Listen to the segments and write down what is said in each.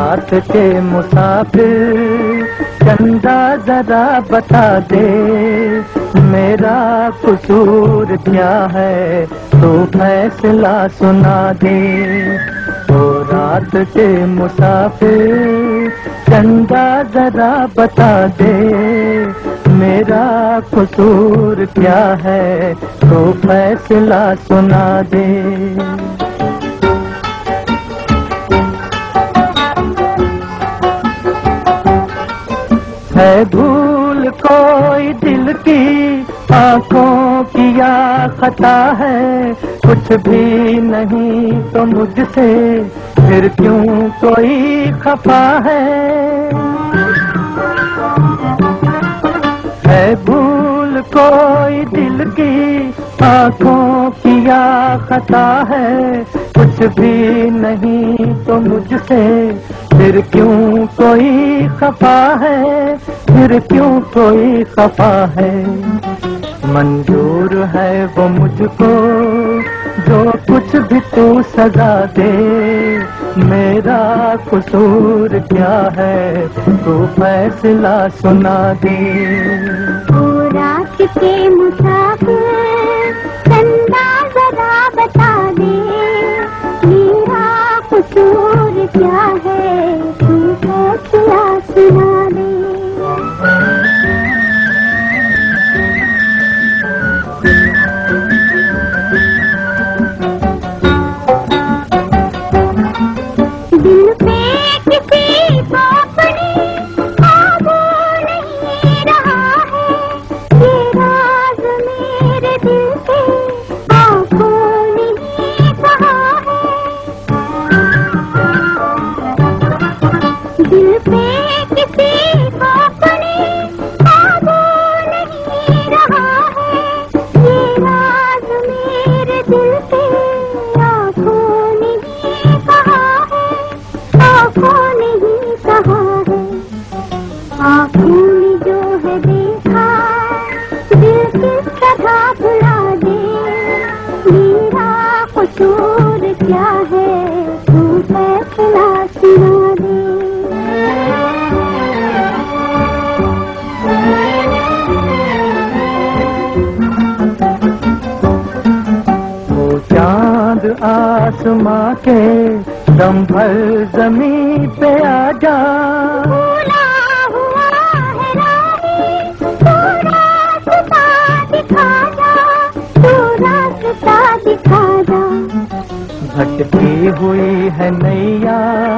रात के मुसाफिर चंदा जरा बता दे, मेरा कसूर क्या है तो फैसला सुना दे। ओ रात के मुसाफिर चंदा जरा बता दे, मेरा कसूर क्या है तो फैसला सुना दे। है भूल कोई दिल की आंखों की या खता है, कुछ भी नहीं तो मुझसे फिर क्यों कोई खफा है। है भूल कोई दिल की आंखों की या खता है, कुछ भी नहीं तो मुझसे फिर क्यों कोई खफा है, फिर क्यों कोई खफा है। मंजूर है वो मुझको जो कुछ भी तू सजा दे, मेरा कसूर क्या है तू फैसला सुना दे। ओ रात के मुसाफिर चंदा जरा बता दे, मेरा कसूर क्या है तू फैसला सुना दे। दिल पे किसी को अपनी काबू नहीं रहा है, ये राज मेरे दिल से आंखों नहीं कहा है। दिल पे किसी को अपनी काबू नहीं रहा है, ये राज मेरे दिल से आंखों नहीं कहा है, आंखों नहीं कहा है। आंखों ने जो है देखा दिल किस तरह भुला दे, मेरा कसूर क्या है तू फैसला सुना दे। वो चांद आसमां के दम भर जमीन पे आ जा, भूला हुआ है राही तू रास्ता दिखा जा, तू रास्ता दिखा जा। भटकी हुई है नैया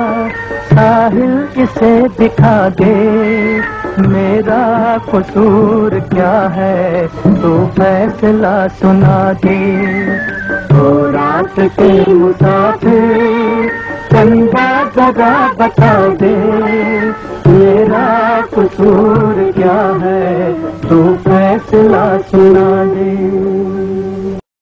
साहिल इसे दिखा दे, मेरा कसूर क्या है तू फैसला सुना दे। ओ रात के मुसाफिर चंदा जरा बता दे, मेरा कसूर क्या है तू फैसला सुना दे।